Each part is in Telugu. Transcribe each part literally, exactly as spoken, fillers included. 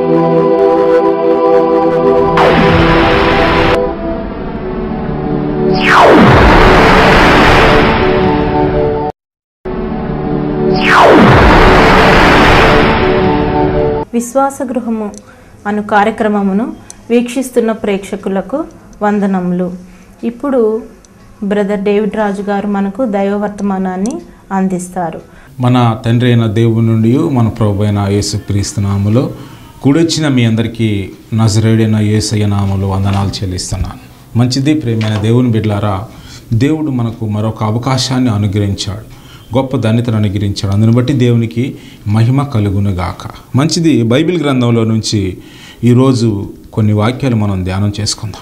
విశ్వాస గృహము అను కార్యక్రమమును వీక్షిస్తున్న ప్రేక్షకులకు వందనములు. ఇప్పుడు బ్రదర్ డేవిడ్ రాజు గారు మనకు దైవ వర్తమానాన్ని అందిస్తారు. మన తండ్రి అయిన దేవుని నుండి మన ప్రభు అయిన యేసుక్రీస్తు నామములో కూడొచ్చిన మీ అందరికీ నజరేయుడైన యేసయ్య నామములో వందనాలు చెల్లిస్తున్నాను. మంచిది ప్రియమైన దేవుని బిడ్డలారా, దేవుడు మనకు మరొక అవకాశాన్ని అనుగ్రహించాడు, గొప్ప ధన్యతను అనుగ్రహించాడు. అందుని బట్టి దేవునికి మహిమ కలుగునుగాక. మంచిది, బైబిల్ గ్రంథంలో నుంచి ఈరోజు కొన్ని వాక్యాలు మనం ధ్యానం చేసుకుందాం.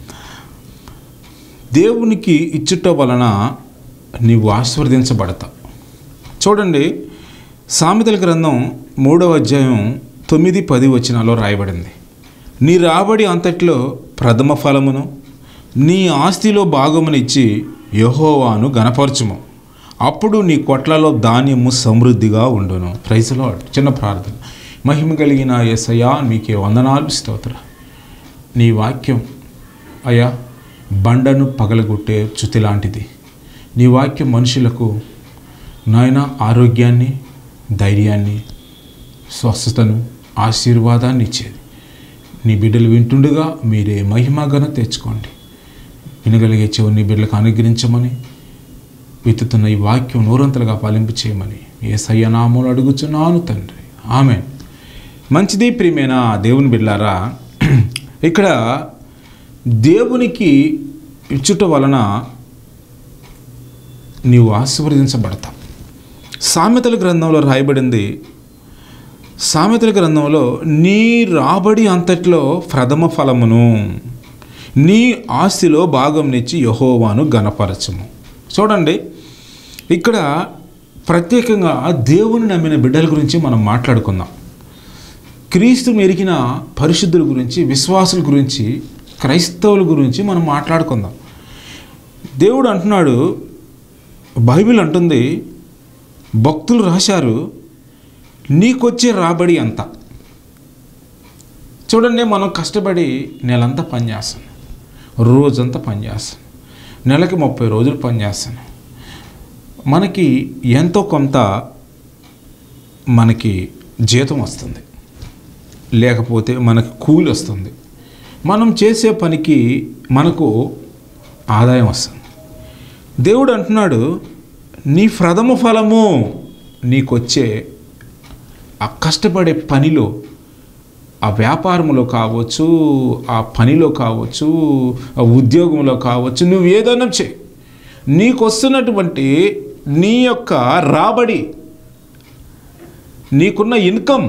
దేవునికి ఇచ్చుట వలన నీవు ఆశీర్వదించబడతావు. చూడండి, సామెతల గ్రంథం మూడవ అధ్యాయం తొమ్మిది పది వచనాల్లో రాయబడింది, నీ రాబడి అంతట్లో ప్రథమ ఫలమును నీ ఆస్తిలో భాగమునిచ్చి యెహోవాను గణపరచుము, అప్పుడు నీ కొట్లలో ధాన్యము సమృద్ధిగా ఉండును. Praise the Lord. చిన్న ప్రార్థన. మహిమ కలిగిన యేసయ్యా, మీకే వందనాలు, స్తోత్ర. నీ వాక్యం అయ్యా బండను పగలగొట్టే చుతి లాంటిది. నీ వాక్యం మనుషులకు నాయన ఆరోగ్యాన్ని, ధైర్యాన్ని, స్వస్థతను, ఆశీర్వాదాన్ని ఇచ్చేది. నీ బిడ్డలు వింటుండగా మీరే మహిమ ఘనత తెచ్చుకోండి. వినగలిగే చెవు నీ బిడ్డలకు అనుగ్రహించమని, విత్తుతున్న ఈ వాక్యం నూరంతలుగా ఫలింపు చేయమని యేసయ్య నామములో అడుగుచున్నాను తండ్రి, ఆమేన్. మంచిది ప్రియమైన దేవుని బిడ్డలారా, ఇక్కడ దేవునికి ఇచ్చుట వలన నీవు ఆశీర్వదించబడతావు. సామెతల గ్రంథంలో రాయబడింది, సామెతల గ్రంథంలో నీ రాబడి అంతట్లో ప్రథమ ఫలమును నీ ఆస్తిలో భాగంనిచ్చి యెహోవాను గణపరచుము. చూడండి, ఇక్కడ ప్రత్యేకంగా దేవుని నమ్మిన బిడ్డల గురించి మనం మాట్లాడుకుందాం. క్రీస్తును ఎరిగిన పరిశుద్ధుల గురించి, విశ్వాసుల గురించి, క్రైస్తవుల గురించి మనం మాట్లాడుకుందాం. దేవుడు అంటున్నాడు, బైబిల్ అంటుంది, భక్తులు రాశారు, నీకొచ్చే రాబడి అంతా. చూడండి, మనం కష్టపడి నెలంతా పనిచేస్తాం, రోజంతా పనిచేస్తాం, నెలకి ముప్పై రోజులు పనిచేస్తాను. మనకి ఎంతో కొంత మనకి జీతం వస్తుంది, లేకపోతే మనకి కూలి వస్తుంది. మనం చేసే పనికి మనకు ఆదాయం వస్తుంది. దేవుడు అంటున్నాడు, నీ ప్రథమ ఫలము నీకొచ్చే ఆ కష్టపడే పనిలో, ఆ వ్యాపారంలో కావచ్చు, ఆ పనిలో కావచ్చు, ఆ ఉద్యోగంలో కావచ్చు, నువ్వు ఏదైనా చేయి, నీకు వస్తున్నటువంటి నీ యొక్క రాబడి, నీకున్న ఇన్కమ్,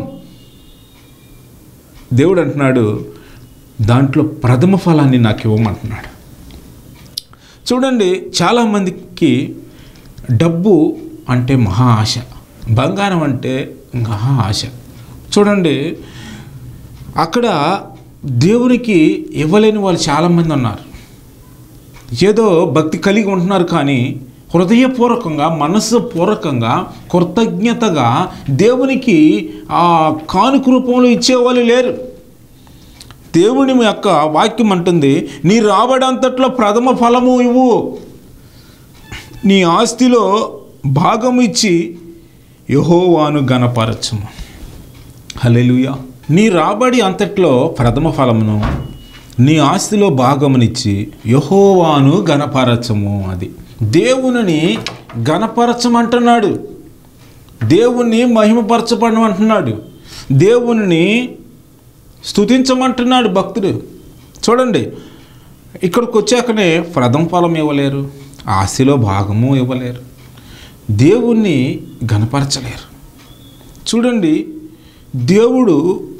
దేవుడు అంటున్నాడు దాంట్లో ప్రథమ ఫలాన్ని నాకు ఇవ్వమంటున్నాడు. చూడండి, చాలామందికి డబ్బు అంటే మహా ఆశ, బంగారం అంటే మహా ఆశ. చూడండి, అక్కడ దేవునికి ఇవ్వలేని వాళ్ళు చాలామంది ఉన్నారు. ఏదో భక్తి కలిగి ఉంటున్నారు, కానీ హృదయపూర్వకంగా, మనస్సుపూర్వకంగా, కృతజ్ఞతగా దేవునికి ఆ కానుక రూపంలో ఇచ్చేవాళ్ళు లేరు. దేవుని యొక్క వాక్యం అంటుంది, నీ రాబడంతట్లో ప్రథమ ఫలము ఇవ్వు, నీ ఆస్తిలో భాగము ఇచ్చి యెహోవాను గణపరచుము. హల్లెలూయా. నీ రాబడి అంతట్లో ప్రథమ ఫలమును నీ ఆస్తిలో భాగమునిచ్చి యెహోవాను గణపరచము. అది దేవుని గణపరచమంటున్నాడు, దేవుణ్ణి మహిమపరచబడమంటున్నాడు, దేవుని స్తుతించమంటున్నాడు భక్తుడు. చూడండి, ఇక్కడికి వచ్చాకనే ప్రథమ ఫలం ఇవ్వలేరు, ఆస్తిలో భాగము ఇవ్వలేరు, దేవుణ్ణి గణపరచలేరు. చూడండి, దేవుడు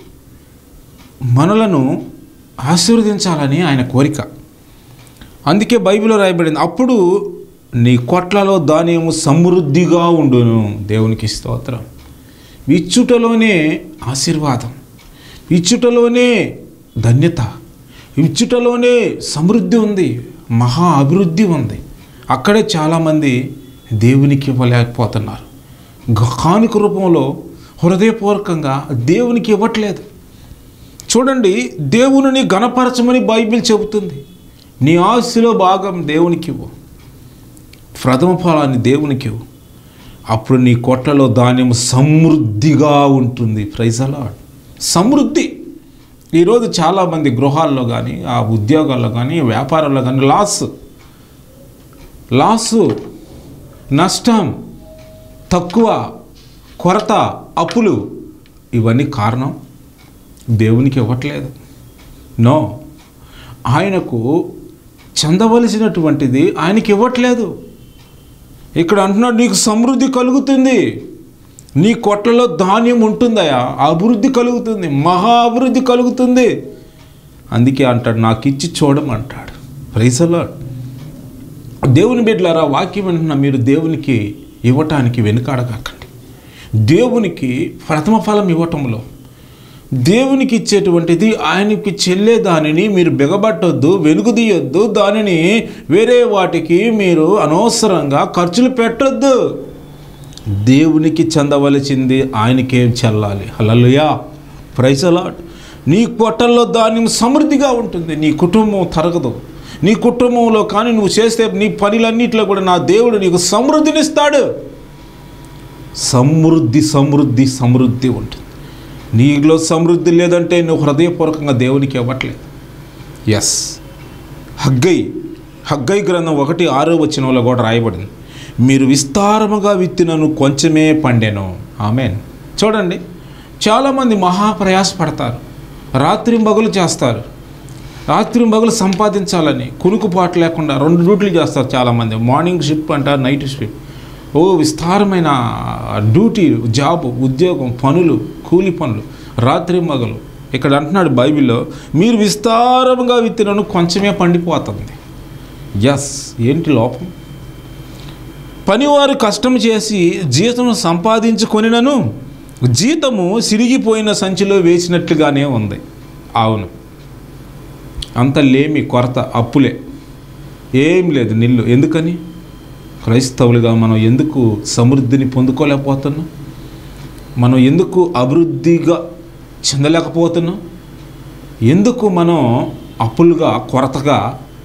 మనలను ఆశీర్వదించాలని ఆయన కోరిక. అందుకే బైబిల్లో రాయబడింది, అప్పుడు నీ కొట్లలో ధాన్యము సమృద్ధిగా ఉండును. దేవునికి స్తోత్రం. ఇచ్చుటలోనే ఆశీర్వాదం, ఇచ్చుటలోనే ధన్యత, ఇచ్చుటలోనే సమృద్ధి ఉంది, మహా అభివృద్ధి ఉంది. అక్కడే చాలామంది దేవునికి ఇవ్వలేకపోతున్నారు. కానుక రూపంలో హృదయపూర్వకంగా దేవునికి ఇవ్వట్లేదు. చూడండి, దేవునిని ఘనపరచమని బైబిల్ చెబుతుంది. నీ ఆస్తిలో భాగం దేవునికి ఇవ్వు, ప్రథమ ఫలాన్ని దేవునికి ఇవ్వు, అప్పుడు నీ కొట్లలో ధాన్యం సమృద్ధిగా ఉంటుంది. Praise the Lord. సమృద్ధి. ఈరోజు చాలామంది గృహాల్లో కానీ, ఆ ఉద్యోగాల్లో కానీ, వ్యాపారాల్లో కానీ లాస్ లాసు నష్టం, తక్కువ, కొరత, అప్పులు, ఇవన్నీ కారణం దేవునికి ఇవ్వట్లేదు. నో, ఆయనకు చెందవలసినటువంటిది ఆయనకి ఇవ్వట్లేదు. ఇక్కడ అంటున్నాడు, నీకు సమృద్ధి కలుగుతుంది, నీ కొట్లలో ధాన్యం ఉంటుందయా, అభివృద్ధి కలుగుతుంది, మహా అభివృద్ధి కలుగుతుంది. అందుకే అంటాడు, నాకు ఇచ్చి చూడమంటాడు. Praise the lord. దేవుని బిడ్డలారా, వాక్యం వింటున్న మీరు దేవునికి ఇవ్వటానికి వెనుకాడకండి. దేవునికి ప్రథమ ఫలం ఇవ్వటంలో, దేవునికి ఇచ్చేటువంటిది ఆయనకి చెల్లే దానిని మీరు బిగబట్టొద్దు, వెనుకదీయొద్దు, దానిని వేరే వాటికి మీరు అనవసరంగా ఖర్చులు పెట్టొద్దు. దేవునికి చెందవలసింది ఆయనకేం చెల్లాలి. Hallelujah, praise the Lord. నీ కొట్టల్లో ధాన్యం సమృద్ధిగా ఉంటుంది, నీ కుటుంబం తరగదు. నీ కుటుంబంలో కానీ నువ్వు చేస్తే నీ పనులన్నింటిలో కూడా నా దేవుడు నీకు సమృద్ధినిస్తాడు. సమృద్ధి సమృద్ధి సమృద్ధి ఉంటుంది. నీలో సమృద్ధి లేదంటే నువ్వు హృదయపూర్వకంగా దేవునికి ఇవ్వట్లేదు. ఎస్, హగ్గై హగ్గై గ్రంథం ఒకటి ఆరో వచనంలో కూడా రాయబడింది, మీరు విస్తారముగా విత్తినను కొంచెమే పండెను. ఆమేన్. చూడండి, చాలామంది మహాప్రయాసపడతారు, రాత్రి పగలు చేస్తారు, రాత్రి పగలు సంపాదించాలని కునుకుపాటు లేకుండా రెండు డ్యూటీలు చేస్తారు చాలామంది. మార్నింగ్ షిఫ్ట్ అంటారు, నైట్ షిఫ్ట్. ఓ విస్తారమైన డ్యూటీ, జాబ్, ఉద్యోగం, పనులు, కూలి పనులు, రాత్రి పగలు. ఇక్కడ అంటున్నాడు బైబిల్లో, మీరు విస్తారంగా విత్తినను కొంచెమే పండిపోతుంది. ఎస్, ఏంటి లోపం? పనివారు కష్టం చేసి జీతం సంపాదించుకొనినను జీతము సిరిగిపోయిన సంచిలో వేసినట్లుగానే ఉంది. అవును, అంత లేమి, కొరత, అప్పులే, ఏం లేదు, నిల్లు. ఎందుకని? క్రైస్తవులుగా మనం ఎందుకు సమృద్ధిని పొందుకోలేకపోతున్నాం? మనం ఎందుకు అభివృద్ధిగా చెందలేకపోతున్నాం? ఎందుకు మనం అప్పులుగా, కొరతగా,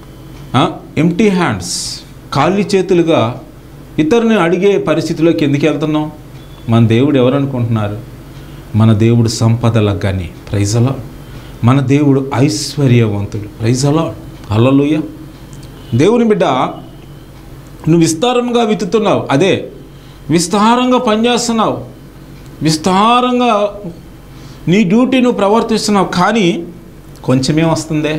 ఎంప్టీ హ్యాండ్స్, ఖాళీ చేతులుగా ఇతరుని అడిగే పరిస్థితిలోకి ఎందుకు వెళ్తున్నాం? మన దేవుడు ఎవరనుకుంటున్నారు? మన దేవుడు సంపదల గని. Praise the Lord. మన దేవుడు ఐశ్వర్యవంతుడు. Praise the Lord. హల్లెలూయా. దేవుని బిడ్డ, నువ్వు విస్తారంగా విత్తుతున్నావు, అదే విస్తారంగా పనిచేస్తున్నావు, విస్తారంగా నీ డ్యూటీ నువ్వు ప్రవర్తిస్తున్నావు, కానీ కొంచెమే వస్తుందే.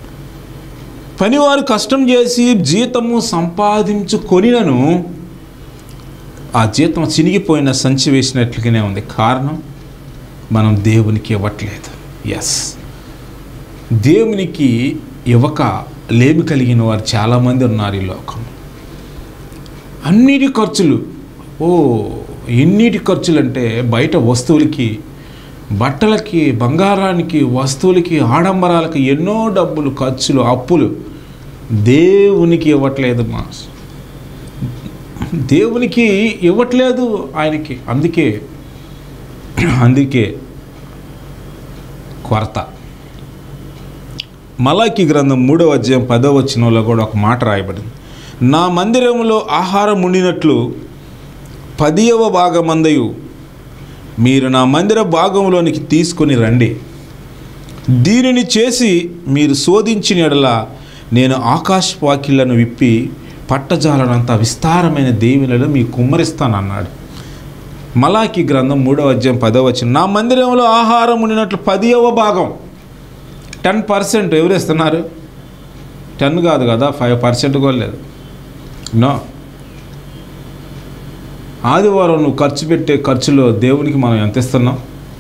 పనివారు కష్టం చేసి జీతము సంపాదించుకొనినను ఆ జీతం చినిగిపోయిన సంచి వేసినట్లుగానే ఉంది. కారణం, మనం దేవునికి ఇవ్వట్లేదు. ఎస్, దేవునికి ఇవ్వక లేమి కలిగిన వారు చాలామంది ఉన్నారు ఈ లోకం. అన్నిటి ఖర్చులు, ఓ ఎన్నిటి ఖర్చులు అంటే బయట వస్తువులకి, బట్టలకి, బంగారానికి, వస్తువులకి, ఆడంబరాలకి ఎన్నో డబ్బులు ఖర్చులు, అప్పులు. దేవునికి ఇవ్వట్లేదు మా దేవునికి ఇవ్వట్లేదు ఆయనకి. అందుకే అందుకే కొరత. మలాకి గ్రంథం మూడవ అధ్యాయం పదవ వచనంలో కూడా ఒక మాట రాయబడింది, నా మందిరంలో ఆహారం ఉండినట్లు పదియవ భాగమందయు మీరు నా మందిర భాగంలోనికి తీసుకొని రండి. దీనిని చేసి మీరు శోధించిన యెడల నేను ఆకాశవాకిళ్లను విప్పి పట్టజాలనంత విస్తారమైన దీవెనలను మీకు కుమ్మరిస్తానన్నాడు. మలాకి గ్రంథం మూడవ అధ్యాయం పదవ వచనం, నా మందిరంలో ఆహారం ఉండినట్లు పదియవ భాగం, టెన్ పర్సెంట్ ఎవరు ఇస్తున్నారు? టెన్ కాదు కదా, ఫైవ్ పర్సెంట్ కూడా లేదు. నో, ఆదివారం నువ్వు ఖర్చు పెట్టే ఖర్చులో దేవునికి మనం ఎంత ఇస్తున్నాం?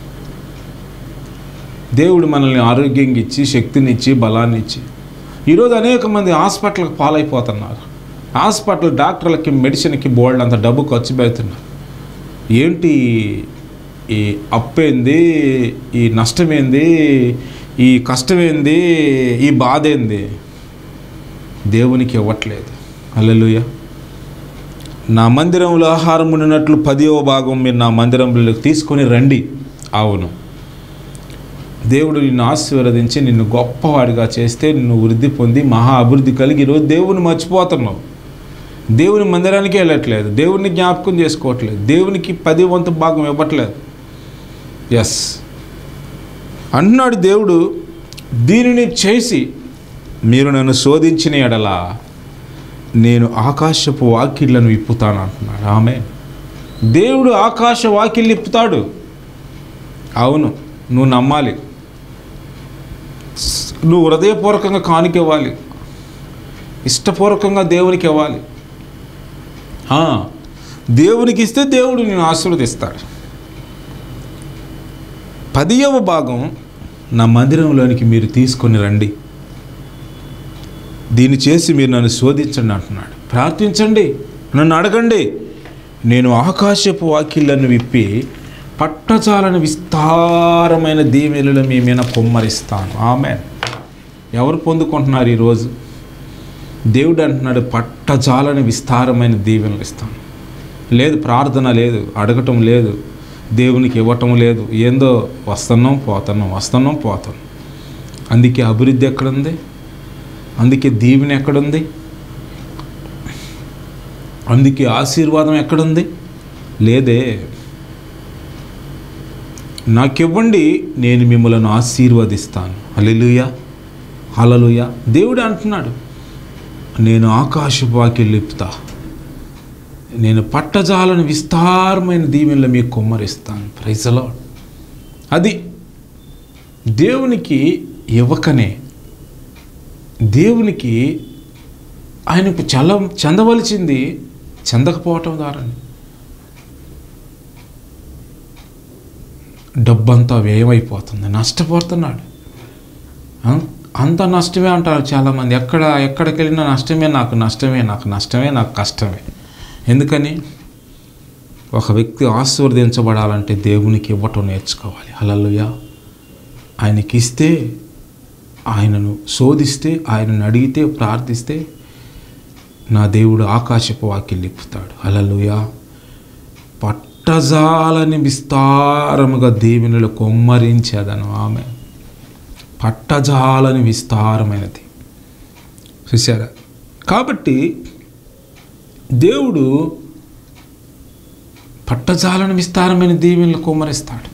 దేవుడు మనల్ని ఆరోగ్యంగా ఇచ్చి, శక్తిని ఇచ్చి, బలాన్ని ఇచ్చి, ఈరోజు అనేక మంది హాస్పిటల్కి పాలైపోతున్నారు. హాస్పిటల్ డాక్టర్లకి, మెడిసిన్కి బోల్డ్ అంత డబ్బు ఖర్చు పెడుతున్నారు. ఏంటి ఈ అప్పేంది, ఈ నష్టమేంది, ఈ కష్టమేంది, ఈ బాధ ఏంది? దేవునికి ఇవ్వట్లేదు. హల్లెలూయా. నా మందిరంలో ఆహారం ఉండినట్లు పదివ భాగం మీరు నా మందిరంలోకి తీసుకొని రండి. అవును, దేవుడు నిన్ను ఆశీర్వదించి నిన్ను గొప్పవాడిగా చేస్తే నిన్ను వృద్ధి పొంది మహా అభివృద్ధి కలిగి ఈరోజు దేవుని మర్చిపోతున్నావు. దేవుని మందిరానికి వెళ్ళట్లేదు, దేవుని జ్ఞాపకం చేసుకోవట్లేదు, దేవునికి పది వంతు భాగం ఇవ్వట్లేదు. ఎస్ అంటున్నాడు దేవుడు, దీనిని చేసి మీరు నన్ను శోధించిన ఎడల నేను ఆకాశపు వాకిళ్లను విప్పుతాను అంటున్నాడు. ఆమె దేవుడు ఆకాశ వాకిళ్ళు విప్పుతాడు. అవును, నువ్వు నమ్మాలి. నువ్వు హృదయపూర్వకంగా కానుక ఇవ్వాలి, ఇష్టపూర్వకంగా దేవునికి ఇవ్వాలి. దేవునికి ఇస్తే దేవుడు నేను ఆశీర్వదిస్తాడు. పదియవ భాగం నా మందిరంలోనికి మీరు తీసుకొని రండి, దీన్ని చేసి మీరు నన్ను శోధించండి అంటున్నాడు. ప్రార్థించండి, నన్ను అడగండి, నేను ఆకాశపు వాకిళ్లను విప్పి పట్టజాలని విస్తారమైన దీవెనలు మీ మీద కుమ్మరిస్తాను. ఆమేన్. ఎవరు పొందుకుంటున్నారు ఈరోజు? దేవుడు అంటున్నాడు, పట్టజాలని విస్తారమైన దీవెనలు ఇస్తాను. లేదు, ప్రార్థన లేదు, అడగటం లేదు, దేవునికి ఇవ్వటం లేదు, ఏందో వస్తున్నాం పోతున్నాం వస్తున్నాం పోతాం. అందుకే అభివృద్ధి ఎక్కడుంది? అందుకే దీవెన ఎక్కడుంది? అందుకే ఆశీర్వాదం ఎక్కడుంది? లేదే. నాకివ్వండి, నేను మిమ్మల్ని ఆశీర్వదిస్తాను. హల్లెలూయా, హల్లెలూయా. దేవుడు అంటున్నాడు, నేను ఆకాశపు వాకిళ్ళు విప్పుతా, నేను పట్టజాలను విస్తారమైన దీవెనలు మీకు కుమ్మరిస్తాను. Praise the lord. అది దేవునికి ఇవ్వకనే, దేవునికి ఆయనకు చల చెందవలసింది చెందకపోవటం ద్వారా డబ్బంతా వ్యయమైపోతుంది, నష్టపోతున్నాడు. అంత నష్టమే అంటారు చాలామంది. ఎక్కడ ఎక్కడికి వెళ్ళినా నష్టమే, నాకు నష్టమే, నాకు నష్టమే, నాకు కష్టమే. ఎందుకని? ఒక వ్యక్తి ఆశీర్వదించబడాలంటే దేవునికి ఇవ్వటం నేర్చుకోవాలి. హల్లెలూయా. ఆయనకి ఇస్తే, ఆయనను శోధిస్తే, ఆయనను అడిగితే, ప్రార్థిస్తే నా దేవుడు ఆకాశపు వాకిళ్ళు విప్పుతాడు. హల్లెలూయా. పట్టజాలని విస్తారముగా దీవెనలు కుమ్మరించేదను. ఆమె పట్టజాలని విస్తారమైనది. చూసారా? కాబట్టి దేవుడు పట్టజాలని విస్తారమైన దీవెనలు కుమ్మరిస్తాడు.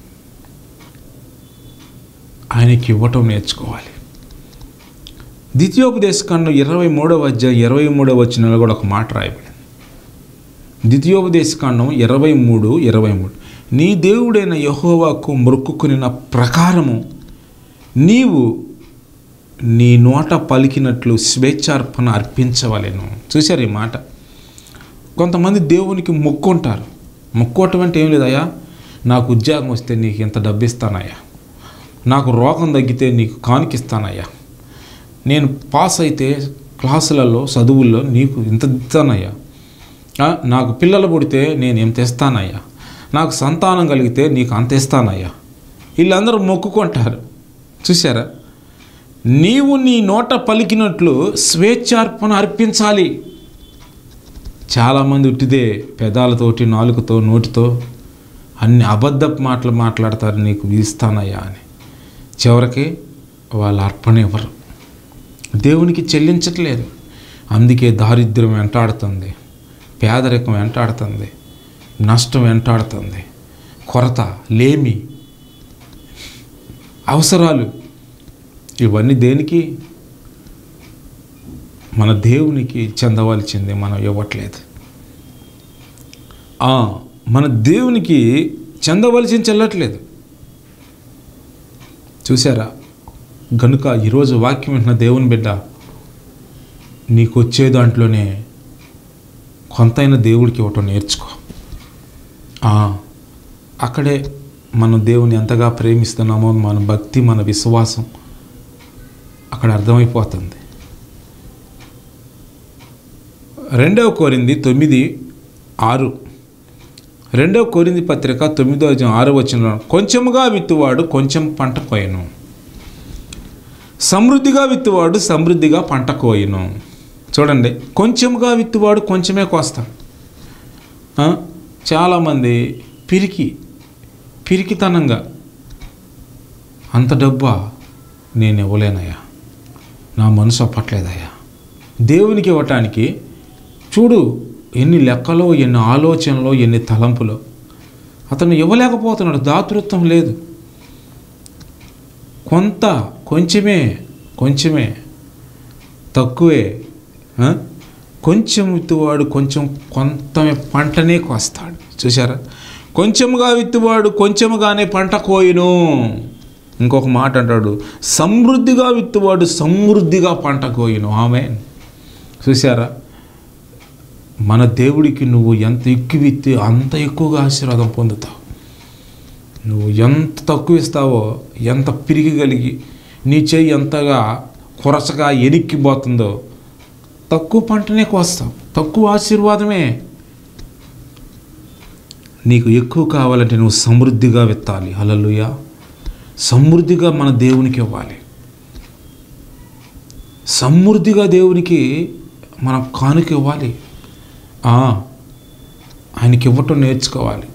ఆయనకి ఇవ్వటం నేర్చుకోవాలి. ద్వితీయోపదేశకాండం ఇరవై మూడవ అధ్యాయం ఇరవై మూడవ వచనంలో కూడా ఒక మాట రాయబడింది. ద్వితీయోపదేశకాండం ఇరవై మూడు ఇరవై మూడు నీ దేవుడైన యెహోవాకు మొక్కుకొనిన ప్రకారము నీవు నీ నోట పలికినట్లు స్వేచ్ఛార్పణ అర్పించవలెను. చూశారు ఈ మాట? కొంతమంది దేవునికి మొక్కుంటారు. మొక్కోవటం అంటే ఏం లేదయ్యా, నాకు ఉద్యోగం వస్తే నీకు ఇంత డబ్బు ఇస్తానయ్యా, నాకు రోగం తగ్గితే నీకు కానుకిస్తానయ్యా, నేను పాస్ అయితే క్లాసులలో చదువుల్లో నీకు ఇంత ఇస్తానయ్యా, నాకు పిల్లలు పుడితే నేను ఏం తెస్తానయ్యా, నాకు సంతానం కలిగితే నీకు అంత ఇస్తానయ్యా. వీళ్ళందరూ మొక్కుకుంటారు. చూసారా? నీవు నీ నోట పలికినట్లు స్వేచ్ఛార్పణ అర్పించాలి. చాలామంది ఉట్టిదే పెదాలతోటి, నాలుకతో, నోటితో అన్ని అబద్ధపు మాటలు మాట్లాడతారు, నీకు ఇస్తానయ్యా అని. చివరికి వాళ్ళ అర్పణ ఇవ్వరు, దేవునికి చెల్లించట్లేదు. అందుకే దారిద్ర్యం వెంటాడుతుంది, పేదరికం వెంటాడుతుంది, నష్టం వెంటాడుతుంది, కొరత, లేమి, అవసరాలు. ఇవన్నీ దేనికి? మన దేవునికి చెందవలసింది మనం ఇవ్వట్లేదు. మన దేవునికి చెందవలసింది చెల్లట్లేదు. చూసారా? గనుక ఈరోజు వాక్యం వింటున్న దేవుని బిడ్డ, నీకు వచ్చే దాంట్లోనే కొంతైనా దేవుడికి ఇవ్వటం నేర్చుకో. అక్కడే మనం దేవుని ఎంతగా ప్రేమిస్తున్నామో మన భక్తి, మన విశ్వాసం అక్కడ అర్థమైపోతుంది. రెండవ కొరింథీ తొమ్మిది ఆరు రెండవ కొరింథీ పత్రిక తొమ్మిదో అధ్యాయం ఆరో వచనంలో, కొంచెముగా విత్తువాడు కొంచెం పంట కోయను, సమృద్ధిగా విత్తువాడు సమృద్ధిగా పంట కోయను. చూడండి, కొంచెముగా విత్తువాడు కొంచెమే కోస్తాడు. చాలామంది పిరికి పిరికితనంగా అంత డబ్బా నేను ఇవ్వలేనయ్యా, నా మనసు అప్పట్లేదయ్యా. దేవునికి ఇవ్వటానికి చూడు ఎన్ని లెక్కలో, ఎన్ని ఆలోచనలో, ఎన్ని తలంపులో. అతను ఇవ్వలేకపోతున్నాడు, దాతృత్వం లేదు. కొంత కొంచెమే కొంచెమే తక్కువే. కొంచెం విత్తువాడు కొంచెం కొంతమే పంటనే కోస్తాడు. చూసారా? కొంచెముగా విత్తువాడు కొంచెముగానే పంట కోయును. ఇంకొక మాట అంటాడు, సమృద్ధిగా విత్తువాడు సమృద్ధిగా పంట కోయును. ఆమేన్. చూసారా? మన దేవుడికి నువ్వు ఎంత ఎక్కువ విత్తి అంత ఎక్కువగా ఆశీర్వాదం పొందుతావు. నువ్వు ఎంత తక్కువ ఇస్తావో, ఎంత పిరిగిగలిగి నీ చెయ్యి ఎంతగా కొరసగా ఎనిక్కిపోతుందో తక్కువ పంటనే కోస్తావు, తక్కువ ఆశీర్వాదమే. నీకు ఎక్కువ కావాలంటే నువ్వు సమృద్ధిగా విత్తాలి. హల్లెలూయా. సమృద్ధిగా మన దేవునికి ఇవ్వాలి. సమృద్ధిగా దేవునికి మనం కానుక ఇవ్వాలి. ఆయనకి ఇవ్వటం నేర్చుకోవాలి.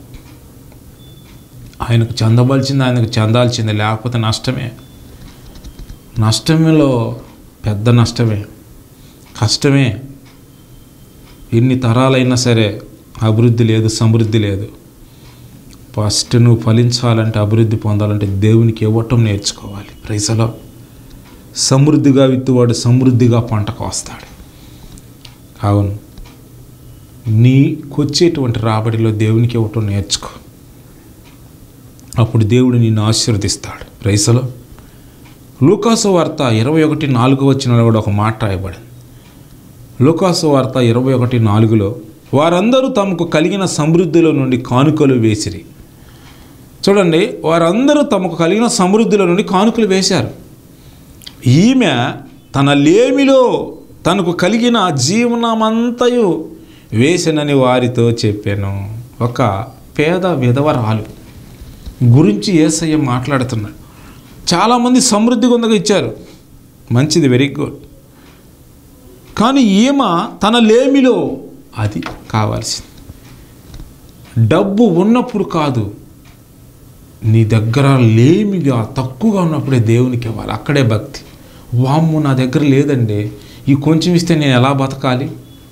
ఆయనకు చెందవలసింది ఆయనకు చెందాల్సిందే, లేకపోతే నష్టమే. నష్టమేలో పెద్ద నష్టమే, కష్టమే. ఎన్ని తరాలైనా సరే అభివృద్ధి లేదు, సమృద్ధి లేదు. ఫస్ట్ నువ్వు ఫలించాలంటే, అభివృద్ధి పొందాలంటే దేవునికి ఇవ్వటం నేర్చుకోవాలి. Praise the Lord. సమృద్ధిగా విత్తువాడు సమృద్ధిగా పంట కోస్తాడు. అవును, నీకొచ్చేటువంటి రాబడిలో దేవునికి ఇవ్వటం నేర్చుకో. అప్పుడు దేవుడు నిన్ను ఆశీర్వదిస్తాడు. Praise the Lord. లూకాసు వార్త ఇరవై ఒకటి నాలుగు వచనంలో కూడా ఒక మాట రాయబడింది. లూకాసు వార్త ఇరవై ఒకటి నాలుగులో వారందరూ తమకు కలిగిన సమృద్ధిలో నుండి కానుకలు వేసిరి. చూడండి, వారందరూ తమకు కలిగిన సమృద్ధిలో నుండి కానుకలు వేశారు. ఈమె తన లేమిలో తనకు కలిగిన జీవనమంతయు వేసెనని వారితో చెప్పాను. ఒక పేద విధవరాలు గురించి యేసయ్య మాట్లాడుతున్నాడు. చాలామంది సమృద్ధి కొందగా ఇచ్చారు, మంచిది, వెరీ గుడ్. కానీ ఈమె తన లేమిలో, అది కావాల్సింది. డబ్బు ఉన్నప్పుడు కాదు, నీ దగ్గర లేమిగా తక్కువగా ఉన్నప్పుడే దేవునికి ఇవ్వాలి. అక్కడే భక్తి. వామ్ము, నా దగ్గర లేదండి, ఈ కొంచెం ఇస్తే నేను ఎలా బతకాలి,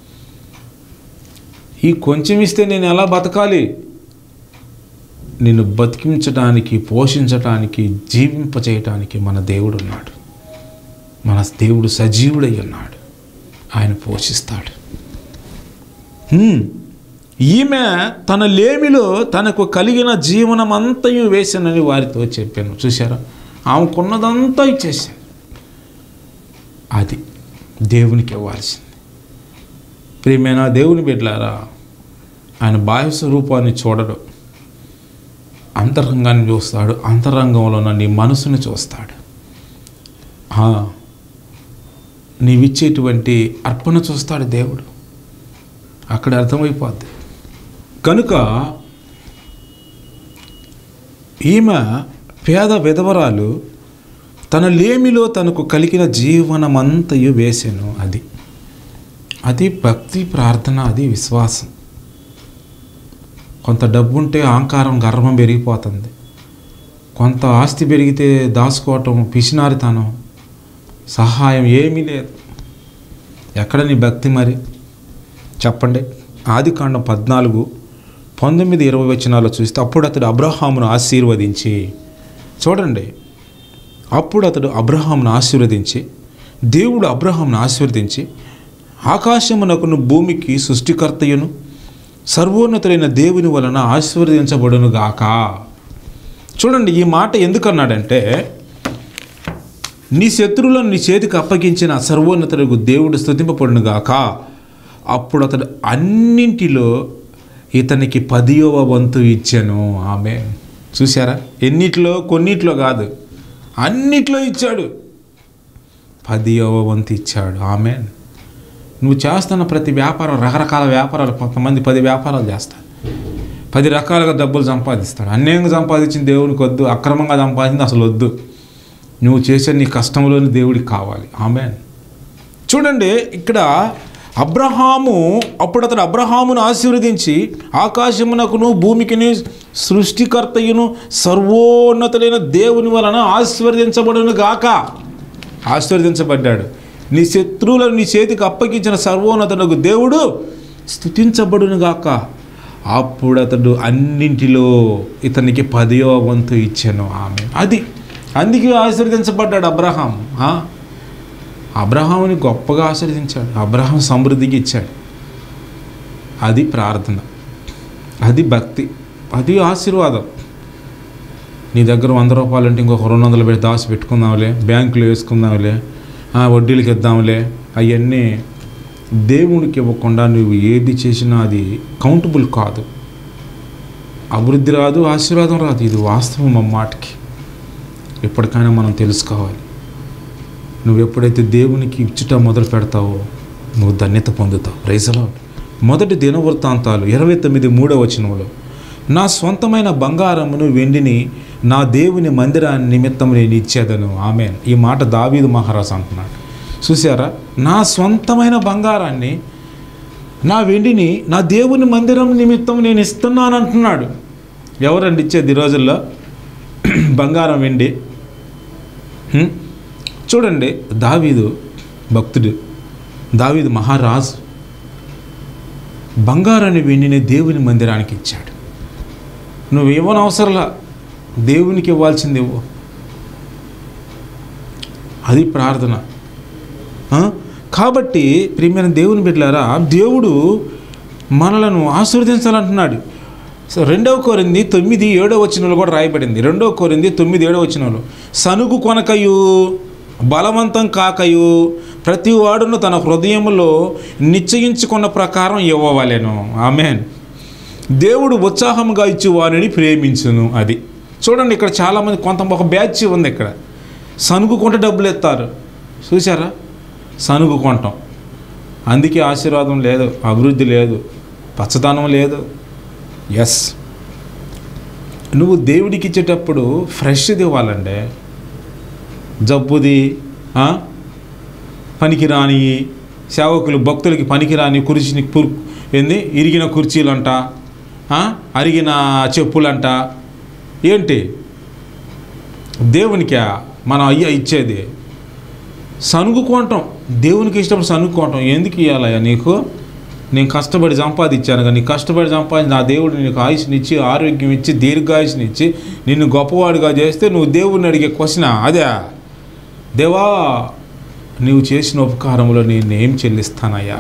ఈ కొంచెం ఇస్తే నేను ఎలా బతకాలి? నిన్ను బతికించడానికి, పోషించడానికి, జీవింపచేయటానికి మన దేవుడు ఉన్నాడు. మన దేవుడు సజీవుడై ఉన్నాడు. ఆయన పోషిస్తాడు. ఈమె తన లేమిలో తనకు కలిగిన జీవనమంతయు వేసానని వారితో చెప్పాను. చూసారా? ఆమెకున్నదంతా ఇచ్చేసాను. అది దేవునికి ఇవ్వాల్సింది. ప్రియమైన దేవుని బిడ్డలారా, ఆయన బాహ్య స్వరూపాన్ని చూడడు, అంతరంగాన్ని చూస్తాడు. అంతరంగంలో ఉన్న నీ మనసుని చూస్తాడు. నీవిచ్చేటువంటి అర్పణ చూస్తాడు దేవుడు. అక్కడ అర్థమైపోద్ది. కనుక ఈమె పేద విధవరాలు తన లేమిలో తనకు కలిగిన జీవనమంతయు వేసెను. అది అది భక్తి, ప్రార్థన, అది విశ్వాసం. కొంత డబ్బు ఉంటే అహంకారం, గర్వం పెరిగిపోతుంది. కొంత ఆస్తి పెరిగితే దాచుకోవటం, పిసినారితనం, సహాయం ఏమీ లేదు. ఎక్కడ నీ భక్తి మరి? చెప్పండి. ఆదికాండం పద్నాలుగు పంతొమ్మిది ఇరవై వచనాల్లో చూస్తే, అప్పుడు అతడు అబ్రహామును ఆశీర్వదించి, చూడండి, అప్పుడు అతడు అబ్రహామును ఆశీర్వదించి దేవుడు అబ్రహామును ఆశీర్వదించి ఆకాశమునకును భూమికి సృష్టికర్తయును సర్వోన్నతులైన దేవుని వలన ఆశీర్వదించబడును గాక. చూడండి, ఈ మాట ఎందుకన్నాడంటే, నీ శత్రువులను నీ చేతికి అప్పగించిన సర్వోన్నతులకు దేవుడు స్తుతింపబడును గాక. అప్పుడు అతడు అన్నింటిలో ఇతనికి పదియవ వంతు ఇచ్చాను. ఆమె చూసారా? ఎన్నిట్లో, కొన్నిట్లో కాదు, అన్నిట్లో ఇచ్చాడు. పదియవ వంతు ఇచ్చాడు. ఆమె నువ్వు చేస్తున్న ప్రతి వ్యాపారం, రకరకాల వ్యాపారాలు, కొంతమంది పది వ్యాపారాలు చేస్తారు, పది రకాలుగా డబ్బులు సంపాదిస్తాడు. అన్యాయంగా సంపాదించిన దేవునికి వద్దు, అక్రమంగా సంపాదించింది అసలు వద్దు. నువ్వు చేసే నీ కష్టంలోని దేవుడికి కావాలి. ఆమెన్. చూడండి, ఇక్కడ అబ్రహాము అప్పుడు అతడు అబ్రహామును ఆశీర్వదించి ఆకాశమునకును భూమికిని సృష్టికర్తయును సర్వోన్నతులైన దేవుని వలన ఆశీర్వదించబడును గాక. ఆశీర్వదించబడ్డాడు. నీ శత్రువులను నీ చేతికి అప్పగించిన సర్వోన్నతునకు దేవుడు స్తుతించబడును గాక. అప్పుడు అతడు అన్నింటిలో ఇతనికి పదవ వంతు ఇచ్చాను. ఆమె అది అందుకే ఆశీర్వదించబడ్డాడు అబ్రహాం. అబ్రహాముని గొప్పగా ఆశీర్వదించాడు. అబ్రహాం సమృద్ధికి ఇచ్చాడు. అది ప్రార్థన, అది భక్తి, అది ఆశీర్వాదం. నీ దగ్గర వంద రూపాయలు అంటే ఇంకొక రెండు వందలు పెట్టి దాచి పెట్టుకుందాంలే, బ్యాంకులో వేసుకుందాంలే, వడ్డీలకి ఇద్దాంలే, అవన్నీ దేవునికి ఇవ్వకుండా నువ్వు ఏది చేసినా అది కౌంటబుల్ కాదు. అభివృద్ధి రాదు, ఆశీర్వాదం రాదు. ఇది వాస్తవం అమ్మాటికి. ఎప్పటికైనా మనం తెలుసుకోవాలి. నువ్వు ఎప్పుడైతే దేవునికి ఇచ్చుట మొదలు పెడతావో నువ్వు ధన్యత పొందుతావు. Praise the Lord. మొదటి దినవృత్తాంతాలు ఇరవై తొమ్మిది మూడవ వచనంలో, నా సొంతమైన బంగారమును వెండిని నా దేవుని మందిరాన్ని నిమిత్తం నేను ఇచ్చేదను. ఆమేన్. ఈ మాట దావీదు మహారాజు అంటున్నాడు. చూసారా? నా సొంతమైన బంగారాన్ని, నా వెండిని నా దేవుని మందిరం నిమిత్తం నేను ఇస్తున్నాను అంటున్నాడు. ఎవరండి ఇచ్చేది ఈ రోజుల్లో బంగారం, వెండి? చూడండి, దావీదు భక్తుడు, దావీదు మహారాజు బంగారాన్ని వెండిని దేవుని మందిరానికి ఇచ్చాడు. నువ్వు ఇవ్వని అవసరంలా, దేవునికి ఇవ్వాల్సింది ఇవ్వు. అది ప్రార్థన. కాబట్టి ప్రియమైన దేవుని బిడ్డలారా, దేవుడు మనలను ఆశీర్వదించాలంటున్నాడు. సో రెండవ కొరింథీ తొమ్మిది ఏడవ వచనంలో కూడా రాయబడింది. రెండవ కొరింథీ తొమ్మిది ఏడవ వచనంలో, సనుగు కొనకయు బలవంతం కాకయు ప్రతి వాడును తన హృదయంలో నిశ్చయించుకున్న ప్రకారం ఇవ్వవలెను. ఆమేన్. దేవుడు ఉత్సాహంగా ఇచ్చి వారిని ప్రేమించును. అది చూడండి, ఇక్కడ చాలామంది కొంత ఒక బ్యాచ్ ఉంది. ఇక్కడ సనుగు కొంట డబ్బులు ఎత్తారు. చూసారా? సనుగు కొంటాం. అందుకే ఆశీర్వాదం లేదు, అభివృద్ధి లేదు, పచ్చదనం లేదు. ఎస్, నువ్వు దేవుడికి ఇచ్చేటప్పుడు ఫ్రెష్ది ఇవ్వాలండి. జబ్బుది, పనికిరాని సేవకులు భక్తులకి పనికిరాని కుర్చీని పుర్ ఏంది ఇరిగిన కుర్చీలంట, అరిగిన చెప్పులంట. ఏంటి దేవునికా మనం అయ్యా ఇచ్చేది? సనుగుకోవటం. దేవునికి ఇష్టపడి సనుగుకోవటం ఎందుకు ఇవ్వాలయ్యా? నీకు నేను కష్టపడి సంపాదించాను కానీ, కష్టపడి సంపాదించి నా దేవుడు నీకు ఆయుష్నిచ్చి, ఆరోగ్యం ఇచ్చి, దీర్ఘాయుష్నిచ్చి నిన్ను గొప్పవాడిగా చేస్తే నువ్వు దేవుడిని అడిగే క్వశ్చనా అదే? దేవా, నీవు చేసిన ఉపకారంలో నేను ఏం చెల్లిస్తానయ్యా?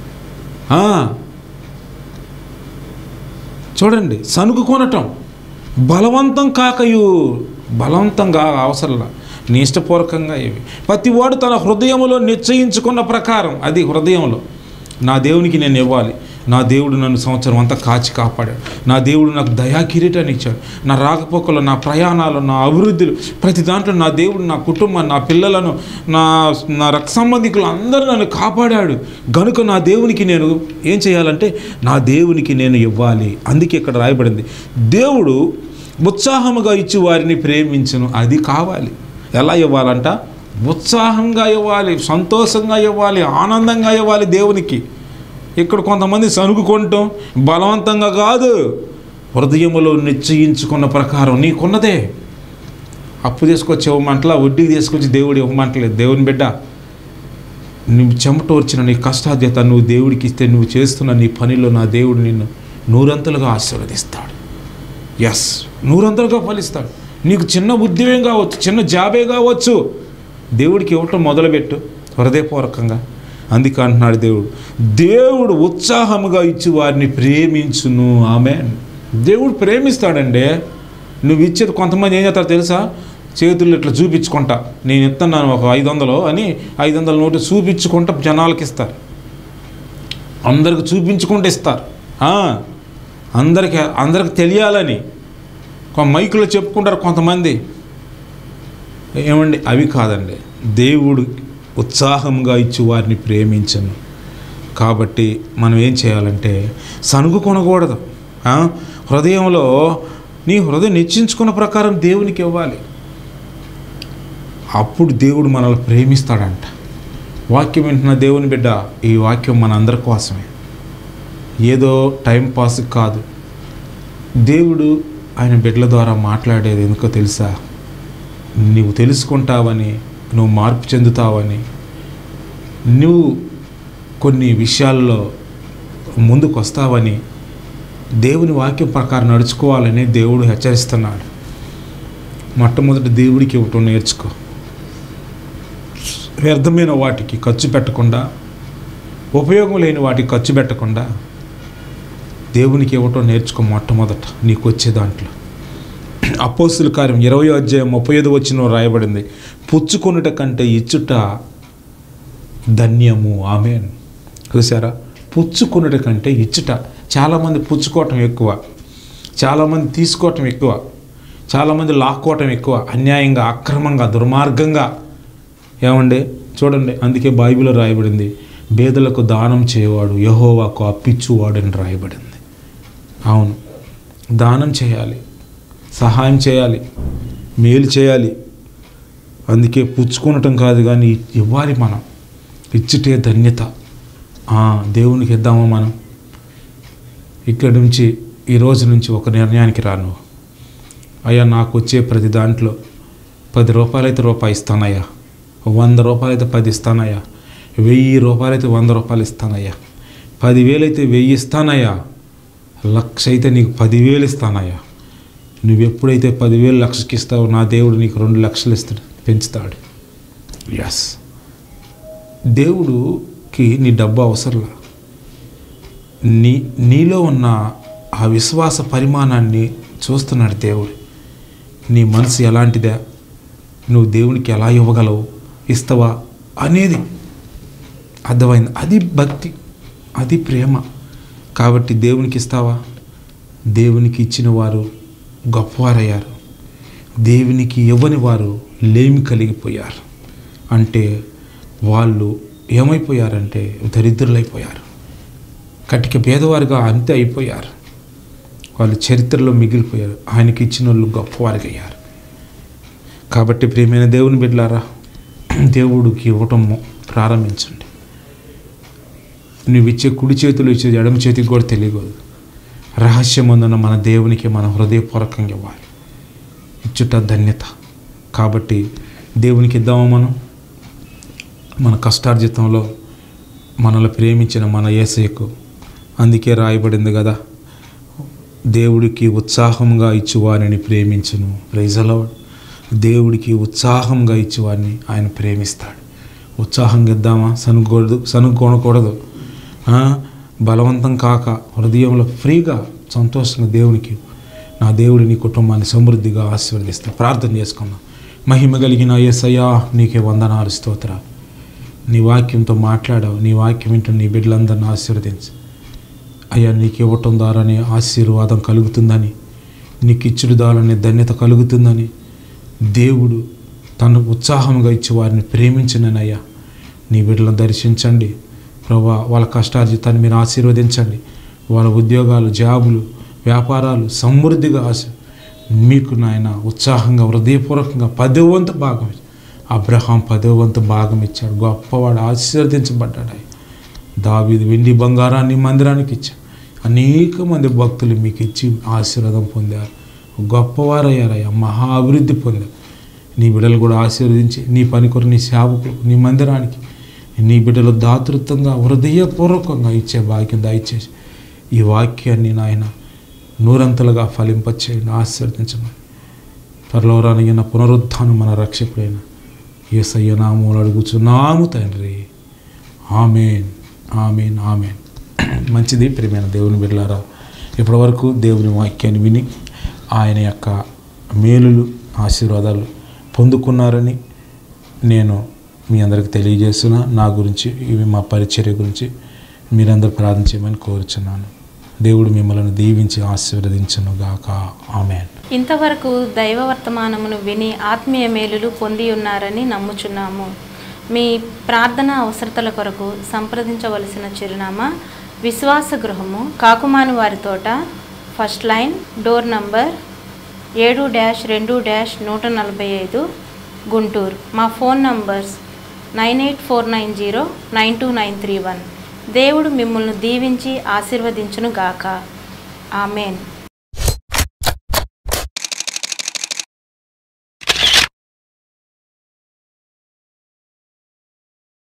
చూడండి, సనుగు కొనటం, బలవంతం కాకయు, బలవంతంగా అవసరంలా, నీ ఇష్టపూర్వకంగా ఇవి. ప్రతివాడు తన హృదయంలో నిశ్చయించుకున్న ప్రకారం, అది హృదయంలో, నా దేవునికి నేను ఇవ్వాలి. నా దేవుడు నన్ను సంవత్సరం అంతా కాచి కాపాడాడు. నా దేవుడు నాకు దయా కిరీటాన్ని ఇచ్చాడు. నా రాకపోకలు, నా ప్రయాణాలు, నా అభివృద్ధులు, ప్రతి దాంట్లో నా దేవుడు నా కుటుంబాన్ని, నా పిల్లలను, నా నా రక్త సంబంధికులు అందరూ నన్ను కాపాడాడు. గనుక నా దేవునికి నేను ఏం చేయాలంటే నా దేవునికి నేను ఇవ్వాలి. అందుకే ఇక్కడ రాయబడింది, దేవుడు ఉత్సాహముగా ఇచ్చి వారిని ప్రేమించును. అది కావాలి. ఎలా ఇవ్వాలంట? ఉత్సాహంగా ఇవ్వాలి, సంతోషంగా ఇవ్వాలి, ఆనందంగా ఇవ్వాలి దేవునికి. ఇక్కడ కొంతమంది సనుగుకుంటాం, బలవంతంగా కాదు, హృదయములో నిశ్చయించుకున్న ప్రకారం నీకున్నదే. అప్పు తీసుకొచ్చి ఇవ్వమంటలా, వడ్డీకి తీసుకొచ్చి దేవుడు ఇవ్వమంటలేదు. దేవుని బిడ్డ, నువ్వు చెమటోర్చిన నీ కష్టాధ్యత నువ్వు దేవుడికి ఇస్తే, నువ్వు చేస్తున్న నీ పనిలో నా దేవుడు నిన్ను నూరంతలుగా ఆశీర్వదిస్తాడు. ఎస్, నూరంతలుగా ఫలిస్తాడు. నీకు చిన్న ఉద్యోగం కావచ్చు, చిన్న జాబే కావచ్చు, దేవుడికి ఇవ్వటం మొదలుపెట్టు హృదయపూర్వకంగా. అందుకే అంటున్నాడు దేవుడు, దేవుడు ఉత్సాహముగా ఇచ్చి వారిని ప్రేమించును. ఆమేన్. దేవుడు ప్రేమిస్తాడండి. నువ్వు ఇచ్చేది కొంతమంది ఏం చేస్తారో తెలుసా? చేతులు ఇట్లా చూపించుకుంటా, నేను ఇస్తున్నాను ఒక ఐదు వందలు అని ఐదు వందల నోటు చూపించుకుంటా జనాలకి ఇస్తారు. అందరికి చూపించుకుంటూ ఇస్తారు. అందరికి అందరికి తెలియాలని మైకులో చెప్పుకుంటారు కొంతమంది. ఏమండి, అవి కాదండి. దేవుడు ఉత్సాహంగా ఇచ్చి వారిని ప్రేమించను. కాబట్టి మనం ఏం చేయాలంటే సనుగు కొనకూడదు. హృదయంలో నీ హృదయం నిశ్చయించుకున్న ప్రకారం దేవునికి ఇవ్వాలి. అప్పుడు దేవుడు మనల్ని ప్రేమిస్తాడంట. వాక్యం వింటున్న దేవుని బిడ్డ, ఈ వాక్యం మన అందరి కోసమే, ఏదో టైం పాస్ కాదు. దేవుడు ఆయన బిడ్డల ద్వారా మాట్లాడేది ఎందుకో తెలుసా? నువ్వు తెలుసుకుంటావని, నువ్వు మార్పు చెందుతావని, నువ్వు కొన్ని విషయాల్లో ముందుకు వస్తావని, దేవుని వాక్యం ప్రకారం నడుచుకోవాలని దేవుడు హెచ్చరిస్తున్నాడు. మొట్టమొదటి దేవుడికి ఇవ్వటం నేర్చుకో. వ్యర్థమైన వాటికి ఖర్చు పెట్టకుండా, ఉపయోగం లేని వాటికి ఖర్చు పెట్టకుండా దేవునికి ఇవ్వటం నేర్చుకో. మొట్టమొదట నీకు వచ్చే దాంట్లో అపోస్తుల కార్యం ఇరవై అధ్యాయం ముప్పై ఐదు వచనం రాయబడింది, పుచ్చుకొనుట కంటే ఇచ్చుట ధన్యము. ఆమేన్. చూసారా? పుచ్చుకొనుట కంటే ఇచ్చుట. చాలామంది పుచ్చుకోవటం ఎక్కువ, చాలామంది తీసుకోవటం ఎక్కువ, చాలామంది లాక్కోవటం ఎక్కువ, అన్యాయంగా, అక్రమంగా, దుర్మార్గంగా. ఏమండి చూడండి, అందుకే బైబిల్లో రాయబడింది, పేదలకు దానం చేయవాడు యెహోవాకు అప్పిచ్చువాడు అని రాయబడింది. అవును, దానం చేయాలి, సహాయం చేయాలి, మేలు చేయాలి. అందుకే పుచ్చుకొనటం కాదు కానీ ఇవ్వాలి. మనం ఇచ్చుటే ధన్యత. దేవునికి ఇద్దామా మనం? ఇక్కడి నుంచి, ఈ రోజు నుంచి ఒక నిర్ణయానికి రాను. అయ్యా, నాకు వచ్చే ప్రతి దాంట్లో పది రూపాయలైతే రూపాయి ఇస్తానయ్యా, వంద రూపాయలైతే పది ఇస్తానయ్యా, వెయ్యి రూపాయలైతే వంద రూపాయలు ఇస్తానయ్యా, పదివేలైతే వెయ్యి ఇస్తానయ్యా, లక్ష అయితే నీకు పదివేలు ఇస్తానయ్యా. నువ్వు ఎప్పుడైతే పదివేలు లక్షకి ఇస్తావో నా దేవుడు నీకు రెండు లక్షలు ఇస్తాడు, పెంచుతాడు. ఎస్, దేవుడుకి నీ డబ్బు అవసరంలా. నీ నీలో ఉన్న ఆ విశ్వాస పరిమాణాన్ని చూస్తున్నాడు దేవుడు. నీ మనసు ఎలాంటిదా, నువ్వు దేవునికి ఎలా ఇవ్వగలవు, ఇస్తావా అనేది అర్థమైంది. అది భక్తి, అది ప్రేమ. కాబట్టి దేవునికి ఇస్తావా? దేవునికి ఇచ్చిన వారు గొప్పవారయ్యారు, దేవునికి ఇవ్వని వారు లేమి కలిగిపోయారు. అంటే వాళ్ళు ఏమైపోయారంటే దరిద్రులైపోయారు, కటిక పేదవారుగా అంతే అయిపోయారు. వాళ్ళు చరిత్రలో మిగిలిపోయారు. ఆయనకి ఇచ్చిన వాళ్ళు గొప్పవారికి అయ్యారు. కాబట్టి ప్రియమైన దేవుని బిడ్డలారా, దేవుడికి ఇవ్వటం ప్రారంభించండి. నువ్వు ఇచ్చే కుడి చేతులు ఇచ్చే ఎడమ చేతికి కూడా తెలియకూడదు. రహస్యమందున మన దేవునికి మనం హృదయపూర్వకంగా ఇవ్వాలి. ఇచ్చుట ధన్యత. కాబట్టి దేవునికి ఇద్దామా మనం? మన కష్టార్జితంలో మనల్ని ప్రేమించిన మన యేసయ్యకు అందుకే రాయబడింది కదా, దేవుడికి ఉత్సాహంగా ఇచ్చువారిని ప్రేమించును. Praise the Lord. దేవుడికి ఉత్సాహంగా ఇచ్చేవారిని ఆయన ప్రేమిస్తాడు. ఉత్సాహంగా ఇద్దామా? సనుగకూడదు, సనుగొనకూడదు. బలవంతం కాక హృదయంలో ఫ్రీగా సంతోషంగా దేవునికి, నా దేవుడు నీ కుటుంబాన్ని సమృద్ధిగా ఆశీర్వదిస్తా. ప్రార్థన చేసుకున్నాం. మహిమ కలిగిన యేసయ్యా, నీకే వందనాలు, స్తోత్రాలు. నీ వాక్యంతో మాట్లాడావు. నీ వాక్యం వింటూ నీ బిడ్డలందరినీ ఆశీర్వదించు అయ్యా. నీకు ఇవ్వటం ద్వారానే ఆశీర్వాదం కలుగుతుందని, నీకు ఇచ్చుడు ద్వారానే ధన్యత కలుగుతుందని దేవుడు తను ఉత్సాహంగా ఇచ్చి వారిని ప్రేమించిననయ్యా. నీ బిడ్డలను దర్శించండి ప్రభా. వాళ్ళ కష్టార్జితాన్ని మీరు ఆశీర్వదించండి. వాళ్ళ ఉద్యోగాలు, జాబులు, వ్యాపారాలు సమృద్ధిగా ఆశ మీకు నాయన ఉత్సాహంగా హృదయపూర్వకంగా పదో వంతు భాగం. అబ్రహాం పదో వంతు భాగం ఇచ్చాడు. గొప్పవాడు, ఆశీర్వదించబడ్డాడు. దావీదు వెండి బంగారాన్ని మందిరానికి ఇచ్చాడు. అనేక మంది భక్తులు మీకు ఇచ్చి ఆశీర్వాదం పొందారు. గొప్పవారయ్యారయ్యా, మహా అభివృద్ధి పొందారు. నీ బిడ్డలు కూడా ఆశీర్వదించి నీ పనికొర, నీ సేవకు, నీ మందిరానికి నీ బిడ్డలు దాతృత్వంగా హృదయపూర్వకంగా ఇచ్చే భాగ్యం దయచేసి ఈ వాక్యాన్ని నాయన నూరంతలుగా ఫలింపచేయండి, ఆశీర్వదించమని పరలోరానగిన పునరుద్ధానం మన రక్షకుడైన యేసయ్య నామములో అడుగుచున్నాము తండ్రి. ఆమేన్, ఆమేన్, ఆమేన్. మంచిది ప్రియమైన దేవుని బిడ్డలారా, ఇప్పటివరకు దేవుని వాక్యాన్ని విని ఆయన యొక్క మేలులు, ఆశీర్వాదాలు పొందుకున్నారని నేను మీ అందరికి తెలియజేస్తున్నా. నా గురించి, ఇవి మా పరిచర్య గురించి మీరందరూ ప్రార్థన చేయమని కోరుచున్నాను. దేవుడు మిమ్మల్ని దీవించి ఆశీర్వదించును గాక. ఆమేన్. ఇంతవరకు దైవ వర్తమానమును విని ఆత్మీయ మేలులు పొంది ఉన్నారని నమ్ముచున్నాము. మీ ప్రార్థన అవసరతల కొరకు సంప్రదించవలసిన చిరునామా విశ్వాస గృహము, కాకుమాని వారి తోట, ఫస్ట్ లైన్, డోర్ నంబర్ ఏడు డాష్ రెండు డాష్ నూట నలభై ఐదు, గుంటూరు. మా phone numbers nine eight four nine zero nine two nine three one. దేవుడు మిమ్మల్ని దీవించి ఆశీర్వదించును గాక. ఆమెన్.